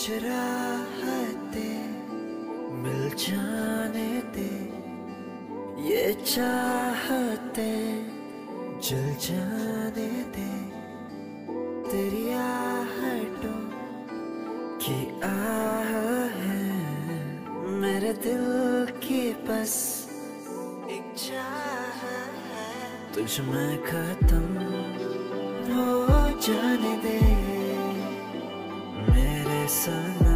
कुछ राहते मिल जाने दे, ये चाहते जल जाने दे। तेरी आहटों की आह है मेरे दिल की बस एक चाह है, तुझ में खत्म हो जाने दे मेरे सनम।